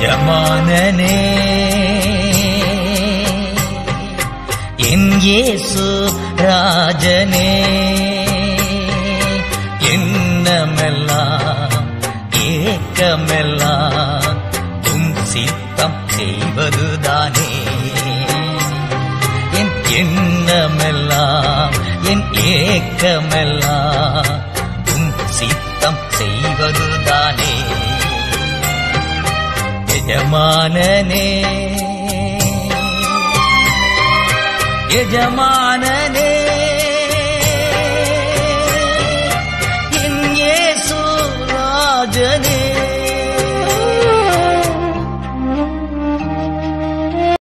எஜமானனே என் இயேசு ராஜனே, எண்ணமெல்லாம் ஏக்கமெல்லாம் உம் சித்தம் செய்வதுதானே. என் எண்ணமெல்லாம் என் ஏக்கமெல்லாம் உம் சித்தம் செய்வதுதானே. எஜமானனே எஜமானனே